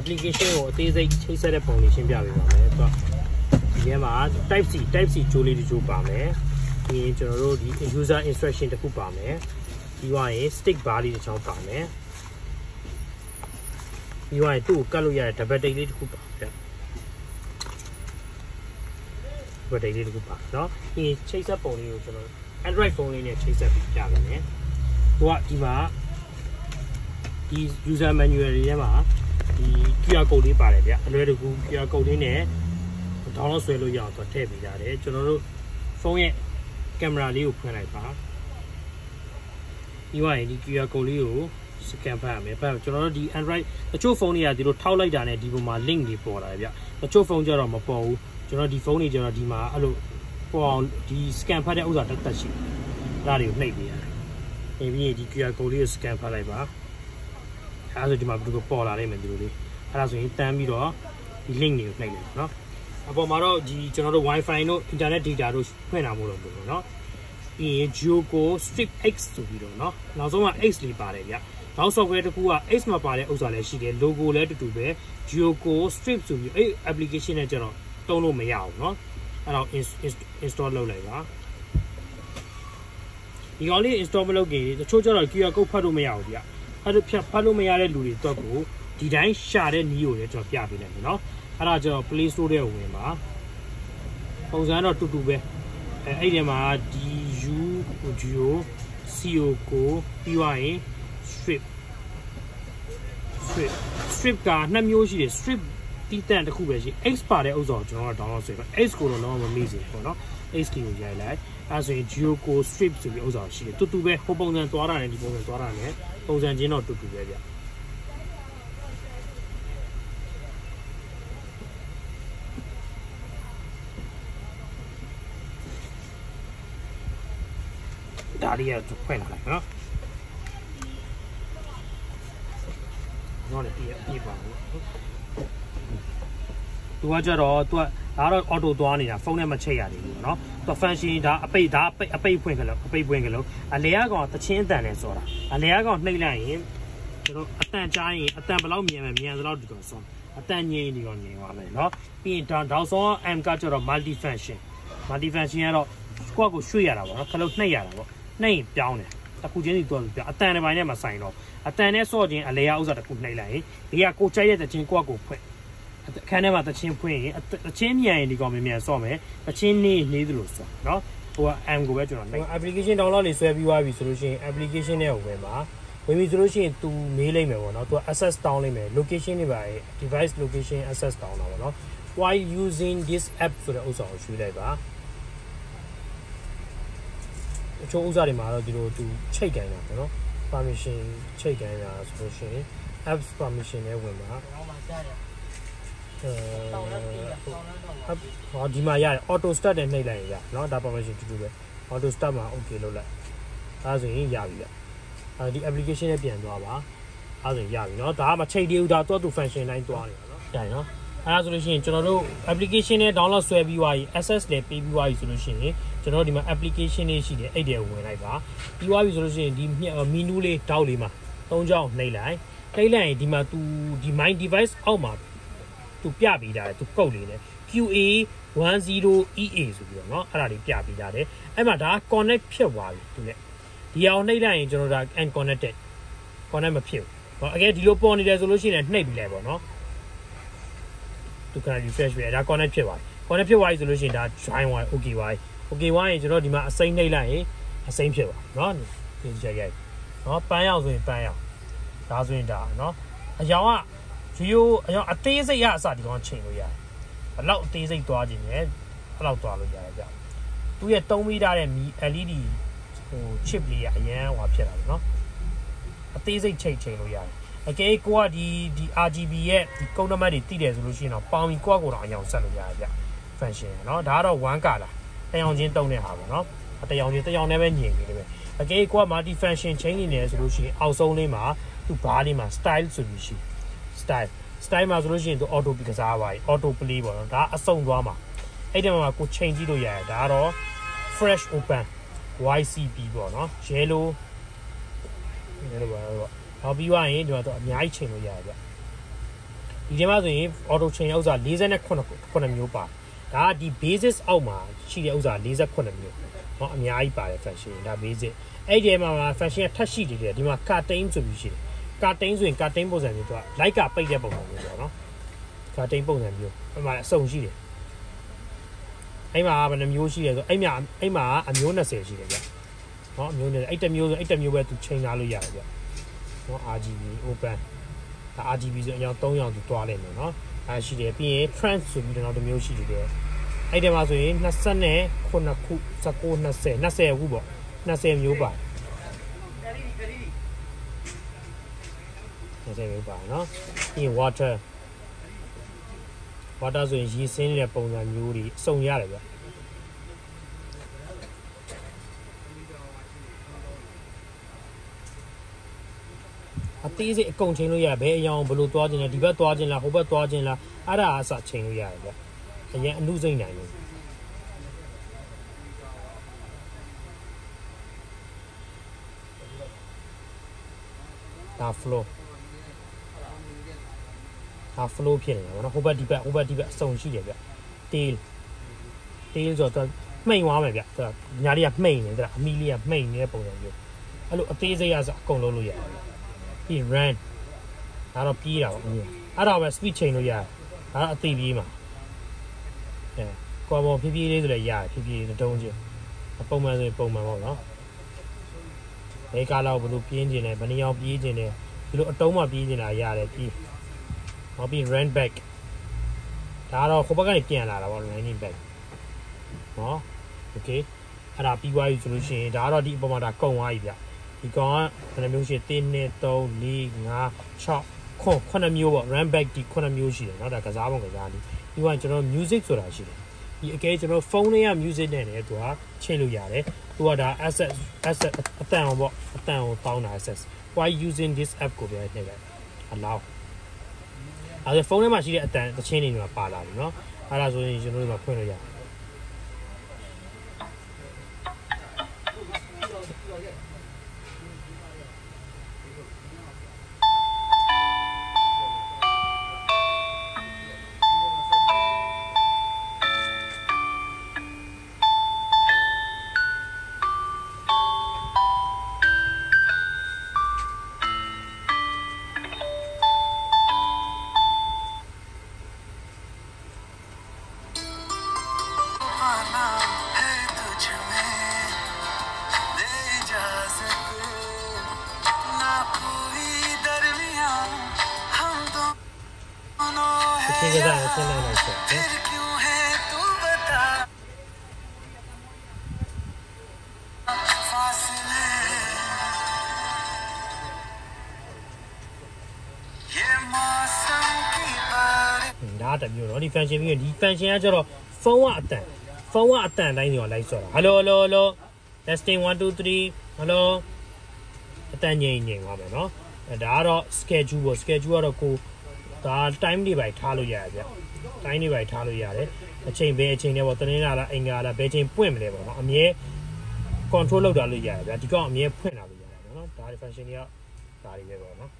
application ကိုအသေးစိတ်ချိတ်ဆက်တဲ့ပုံလေးရှင်းပြပေးပါမယ်သူကဒီထဲမှာ type C ကြိုးလေးတချို့ပါမယ်ပြီးရင်ကျွန်တော်တို့ဒီ user instruction တစ်ခုပါမယ်ပြီးသွားရင် stick bar လေးတစ်ချောင်းပါမယ်ပြီးသွားရင်သူ့ကိုကတ်လို့ရတဲ့ double tick လေးတစ်ခုပါဗျdouble tick လေးတစ်ခုပါเนาะပြီးရင်ချိတ်ဆက်ပုံလေးကိုကျွန်တော် Android ဖုန်းလေးနဲ့ချိတ်ဆက်ပြီးပြပေးမယ်သူကဒီမှာဒီ user manual တွေထဲမှာဒီ QR code လေးပါတယ်ဗျအလွယ်တကူ QR code လေးနဲ့ download ဆွဲလို့ရအောင်သူထည့်ပေးထားတယ်ကျွန်တော်တို့ဖုန်းရဲ့ကင်မရာလေးကိုဖွင့်လိုက်ပါပြီးရင်ဒီ QR code လေးကို scan ဖတ်ရမယ်ဖတ်ကျွန်တော်တို့ဒီ Android တချို့ဖုန်းတွေကဒီလိုထောက်လိုက်တာနဲ့ဒီပုံမှာ link တွေပေါ်လာတယ်ဗျတချို့ဖုန်းကျတော့မပေါ်ဘူးကျွန်တော်ဒီဖုန်းတွေကျတော့ဒီမှာအဲ့လိုပေါ်အောင်ဒီ scan ဖတ်တဲ့ဥစ္စာတက်တက်ရှိဒါတွေကိုနှိပ်ပေးရတယ်ပြီးရင်ဒီ QR code လေးကို scan ဖတ်လိုက်ပါအဲ့ဒါဆိုဒီမှာဘယ်လိုပေါ်လာလိမ့်မယ်ဒီလိုလေးအဲ့ဒါဆိုရင်တန်းပြီးတော့ဒီ link တွေကိုနှိပ်လိုက်เนาะအပေါ်မှာတော့ဒီကျွန်တော်တို့ Wi-Fi တို့ internet data တို့ဖွင့်တာမို့လို့ပေါ့เนาะပြီးရင် Jioco Strip X ဆိုပြီးတော့เนาะနောက်ဆုံးက X လေးပါတယ်ဗျနောက် software တစ်ခုက X မှာပါတဲ့ဥစ္စာလည်းရှိတယ် logo လည်းတူတူပဲ Jioco Strip ဆိုပြီးအဲ့ application နဲ့ကျတော့တုံးလို့မရဘူးเนาะအဲ့တော့ install လုပ်လိုက်ပါဒီကောင်လေး install မလုပ်ခင်တချို့ကျတော့ QR code ဖတ်လို့မရဘူးဗျအဲ့လိုဖတ်လို့မရတဲ့လူတွေတော့ကိုဒီတိုင်းရှာတဲ့နည်းကိုလည်းကျွန်တော်ပြပေးလိုက်မယ်เนาะအဲ့ဒါကျတော့ Play Store ထဲကိုဝင်ပါပုံစံတော့တူတူပဲအဲ့ဒီမှာ DUGO COCO ပြီးသွားရင် strip ကနှစ်မျိုးရှိတယ် strip တီးတန့်တစ်ခုပဲရှိ X ပါတဲ့ဥစ္စာကိုကျွန်တော်တို့ download ဆွဲပါ X ကိုတော့မမေ့စေပေါ့နော် X ကိုရိုက်လိုက်အဲဆိုရင် Jioco strip ဆိုပြီးဥစ္စာရှိတယ်တူတူပဲဟိုပုံစံသွားတာနဲ့ဒီပုံစံသွားတာနဲ့ပုံစံချင်းတော့တူတူပဲဗျဒါလေးကဖွင့်လာလိုက်နော်နော်လေပြပါဘူးသူကကြတော့သူကဒါတော့ auto သွားနေတာဖုန်းနဲ့မချိတ်ရသေးဘူးเนาะသူ function ဒါအပိတ်ဖွင့်ကြလို့အပိတ်ဖွင့်ကြလို့အလဲရကောင်တချင်းအတန်နဲ့စောတာအလဲရကောင်နှိပ်လိုက်ရင်ကျွန်တော်အတန်ကြားရင်အတန်ဘယ်လောက်မြန်သလောက်ဒီကောင်စောအတန်ငြိမ်ဒီကောင်ငြိမ်သွားမယ်เนาะပြီးရင်တောင်စော M ကကြတော့ multi function ကတော့ကိုယ့်ကိုရွှေ့ရတာပေါ့เนาะခလုံးနှိပ်ရတာပေါ့နှိပ်ရင်ပြောင်းတယ်တစ်ခုချင်းစီတော့ပြောင်းအတန်တွေပိုင်းနဲ့မဆိုင်တော့အတန်နဲ့စော့ခြင်းအလဲရဥစ္စာတစ်ခုနှိပ်လိုက်ရင်ဒီကကိုချိုက်တဲ့တချင်းကိုယ့်ကိုဖွင့်အခန်းထဲမှာတချင်းဖွင့်ရင်တချင်းမြန်ရင်ဒီကောင်မြန်စော့မယ်တချင်းနေသလိုစော့เนาะဟိုက M ကိုပဲကျွန်တော်နှိပ် application download လေးဆွဲပြီးသွားပြီဆိုလို့ရှိရင် application နဲ့ဝင်ပါဝင်ပြီဆိုလို့ရှိရင် तू မေးလိုက်မယ်ပေါ့เนาะ तू access တောင်းလိုက်မယ် location တွေပါ device location access တောင်းတာပေါ့เนาะ why using this app ဆိုတဲ့ဥစ္စာကိုရွှေ့လိုက်ပါအချို့ဥစ္စာတွေမှာတော့ဒီလို तू ချိတ်ကိုင်းတာပေါ့เนาะ permission ချိတ်ကိုင်းတာဆိုလို့ရှိရင် apps permission နဲ့ဝင်ပါဟောဒီမှာရတယ် auto start နဲ့နှိပ်လိုက်ရင်ရเนาะဒါ permission တူတူပဲ auto start မှာ okay လုပ်လိုက်အဲဆိုရင်ရပြီဗျဒီ application နဲ့ပြန်သွားပါအဲဆိုရင်ရပြီเนาะဒါကမချိတ်သေးဘူးဒါတော့သူ function တိုင်းသွားနေတာเนาะဒါเนาะအဲဆိုလို့ရှိရင်ကျွန်တော်တို့ application နဲ့ download ဆွဲပြီးသွားပြီ access လည်းပေးပြီးသွားပြီဆိုလို့ရှိရင်ကျွန်တော်ဒီမှာ application လေးရှိတယ်အဲ့ဒီဝင်လိုက်ပါပြီးသွားပြီဆိုလို့ရှိရင်ဒီ menu လေးတောက်လေးမှာ၃ကြောင်းနှိပ်လိုက်ရင်ဒီမှာ तू ဒီ my device အောက်မှာသူပြပေးတာလေသူကုတ်လေးလေ QA10EA ဆိုပြီးတော့เนาะအဲ့ဒါလေးပြပေးတာလေအဲ့မှာဒါ connect ဖြစ်သွားပြီသူနဲ့ဒီအောင်နှိပ်လိုက်ရင်ကျွန်တော်ဒါ unconnected connect မဖြစ်ဘူးအကယ်ဒီလိုပေါ်နေတယ်ဆိုလို့ရှိရင်နှိပ်ပြီးလိုက်ပေါ့เนาะသူက refresh ပဲဒါ connect ဖြစ်သွားပြီ connect ဖြစ်သွားပြီဆိုလို့ရှိရင်ဒါ join သွား okay သွားရင်ကျွန်တော်ဒီမှာအစိမ့်နှိပ်လိုက်ရင်အစိမ့်ဖြစ်သွားเนาะဒီချက်ရိုက်เนาะပန်းရောက်ဆိုရင်ပန်းရောက်ဒါဆိုရင်ဒါเนาะအယောင်ကGio အယောင်အသေးစိတ်ရအစဒီကောင်ချိန်လို့ရတယ်ဘယ်လောက်အသေးစိတ်သွားခြင်းလဲဘယ်လောက်သွားလို့ရတယ်ဗျသူရဲ့3မီတာတဲ့ LED ဟို chip လေးကအရန်ဟွာဖြစ်တာပေါ့နော်အသေးစိတ်ချိန်လို့ရတယ်အကယ်ကိုကဒီ RGB ရဲ့ဒီကုန်းနံပါတ်တွေတိတယ်ဆိုလို့ရှိရင်တော့ပေါင်ပြီးကိုကတော့အယောင်ဆက်လို့ရတယ်ဗျ function เนาะဒါကတော့1ကာလာတယောင်ချင်းတုံးတဲ့ဟာပေါ့နော်တယောင်နဲ့ပဲညင်နေတယ်ပဲအကယ်ကိုက multi function ချိန်နေတယ်ဆိုလို့ရှိရင်အောက်ဆုံးလေးမှာသူဘားလေးမှာ style ဆိုပြီးရှိstyle မှာဆိုလို့ရှိရင်သူ auto ကစားပါပြီ auto play ပေါ့နော်ဒါအစုံသွားမှာအဲ့ဒီမှာကိုချိန်ကြည့်လို့ရတယ်ဒါကတော့ fresh open YCP ပေါ့နော် yellow ပါတော့နောက်ပြီးွားရင်ဒီမှာတော့အများကြီးချိန်လို့ရတယ်ဗျဒီထဲမှာဆိုရင် auto chain ဥစ္စာ49မျိုးပါဒါဒီ basis အောက်မှာရှိတဲ့ဥစ္စာ48မျိုးเนาะအများကြီးပါတယ် function ဒါ basic အဲ့ဒီမှာ function ထပ်ရှိနေတယ်ဒီမှာ curtain ဆိုပြီးရှိတယ် curtain ဆိုရင် curtain ပုံစံမျိုးတော့ like ကပိတ်တဲ့ပုံစံမျိုးပေါ့เนาะ curtain ပုံစံမျိုးအဲ့မှာအစုံရှိတယ်အဲ့မှာဘယ်နှမျိုးရှိလဲဆိုအဲ့မှာအမျိုး20ရှိတယ်ဗျเนาะအမျိုး20အဲ့တစ်မျိုးဆိုအဲ့တစ်မျိုးပဲသူချိန်ထားလို့ရတယ်ဗျเนาะ RGB open ဒါ RGB ဆိုအကြောင်း3ရောင်သူတွားလိုက်မယ်เนาะအဲ့ရှိတယ်ပြီးရင် trans ဆိုပြီးတော့တစ်မျိုးရှိတယ်အဲ့ဒီမှာဆိုရင်29ခု19 20ခုပေါ့20မျိုးပါ20မျိုးပါเนาะပြီးရင် water ဆိုရင်ရေစင်းတဲ့ပုံစံမျိုးတွေအစုံရတယ်ဗျအသေးစိတ်အကုန်ချိန်လို့ရဘယ်အရောင်ဘယ်လိုသွားခြင်းလဲဒီဘက်သွားခြင်းလားဟိုဘက်သွားခြင်းလားအဲ့ဒါအစချိန်လို့ရတယ်ဗျအရင်အနုစိမ့်နိုင်လို့ဒါ flow ဖြစ်နေတာပေါ့နော်ဟိုဘက်ဒီဘက်အစုံရှိတယ်ဗျ tail ဆိုတော့မှိန်သွားမယ်ဗျညာလေးကမှိန်နေတယ်အမီလေးကမှိန်နေတဲ့ပုံစံမျိုးအဲ့လိုအသေးစိတ်အစအကုန်လုံးလို့ရတယ်ပြီး run ဒါတော့ပြေးတာပေါ့အဲ့ဒါပဲ speed ချိန်လို့ရတယ်ဒါတော့အသေးပြေးမှာကွာပေါ်ဖြည်းဖြည်းလေးဆိုလည်းရတယ်ဖြည်းဖြည်းတုံးချင်းပုံမှန်ဆိုရင်ပုံမှန်ပေါ့နော်ဘယ်ကားလောက်ဘယ်လိုပြင်းကျင်လဲဘယ်နှယောက်ပြေးကျင်လဲဒီလိုအတုံးမှပြေးကျင်တာရတယ်ပြီးနောက်ပြီး run back ဒါတော့ဟိုဘက်ကနေပြန်လာတာပေါ့ running back နော် okay အဲ့ဒါပြီးသွားပြီဆိုလို့ရှိရင်ဒါကတော့ဒီအပေါ်မှာဒါကုန်သွားပြီဗျဒီကောင်ကဘယ်နှမျိုးရှိ1 2 3 4 5 6 9မျိုးပေါ့ run back ဒီ9မျိုးရှိတယ်เนาะဒါကစားပုံကစားလေးပြီးတော့ကျွန်တော် music ဆိုတာရှိတယ်ဒီအကဲကျွန်တော်ဖုန်းထဲက music နဲ့လည်းသူကချိန်လို့ရတယ်သူကဒါ asset အတန်အောင်ပေါ့အတန်ကိုတောင်းတာ access why using this app ကိုပြောနေတယ် allow အဲ့ဒါဖုန်းထဲမှာရှိတဲ့အတန်တစ်ချင်းတွေမှာပါလာပြီเนาะအဲ့ဒါဆိုရင်ကျွန်တော်တို့ကဖွင့်လို့ရတယ်现在来说，ဒါတမျိုးတော့ဒီ function ပြီးဒီ function ကကျတော့ဖုန်းကအတန်တိုင်းတွေလိုက်ဆော့တာ hello testing 1 2 3 hello အတန်ငြိမ်သွားမယ်เนาะဒါကတော့ schedule ပေါ့ schedule ကတော့ကိုဒါ time တွေပဲထားလို့ရတယ်ဗျ time တွေပဲထားလို့ရတယ်အချိန်ပဲအချိန်နဲ့ပေါ့တနင်္လာလားအင်္ဂါလားဘယ်ချိန်ပွင့်မလဲပေါ့เนาะအမြဲ control လုပ်တာလို့ရတယ်ဗျဒီကောင်အမြဲဖွင့်လာလို့ရတယ်เนาะဒါဒီ function တွေကဒါတွေပဲပေါ့เนาะ